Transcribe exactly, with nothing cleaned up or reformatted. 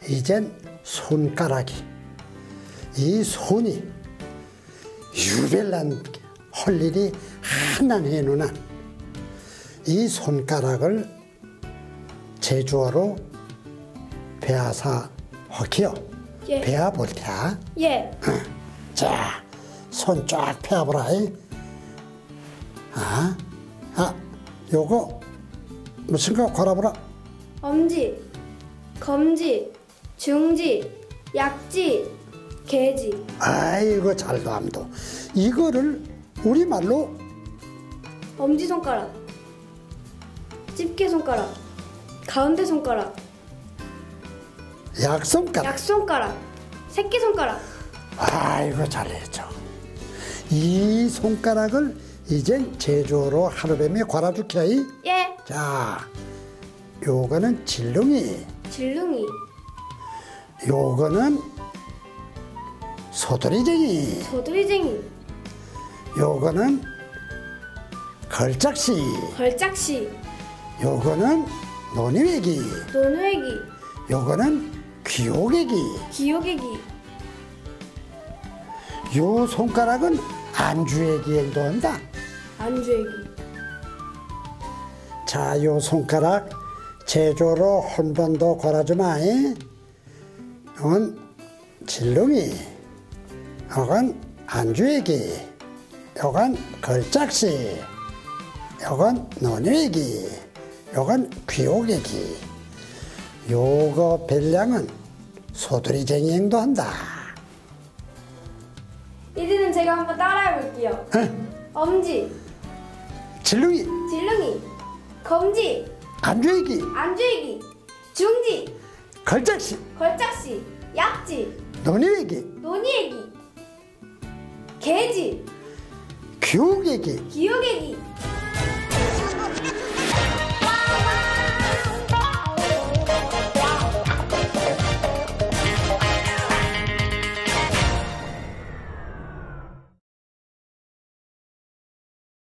이젠 손가락이, 이 손이 유별난 할 일이 하나 해누나 이 손가락을 제주어로 배아사 허키요. 예. 배아 볼 테야. 예. 어. 자, 손 쫙 펴보라. 아, 아, 요거 무슨 거 걸어보라. 엄지, 검지, 중지, 약지, 개지. 아이고 잘도 암도. 이거를 우리말로 엄지손가락, 집게손가락, 가운데 손가락, 약손가락. 약손가락, 새끼손가락. 아이고 잘했죠. 이 손가락을 이젠 제주어로 하루뱀이 걸어줄게. 예. 자, 요거는 질릉이, 질릉이, 요거는 소돌이쟁이, 소두리쟁이, 요거는 걸작시, 걸작시, 요거는 노니외기, 논외기, 요거는 귀요개기. 기요개기. 요 손가락은 안주애기 행동한다. 안주애기. 자, 요 손가락 제조로 한 번 더 걸어주마. 이건 질릉이, 이건 안주애기, 이건 걸작시, 이건 논외기, 이건 귀요개기. 요거 별량은 소두리쟁이 행동한다. 이제는 제가 한번 따라해볼게요. 응? 엄지, 질릉이, 질릉이, 검지, 안주애기, 안주애기, 중지, 걸작시, 걸작시, 약지, 논외기, 논이애기, 개지, 귀요개기. 기요개기.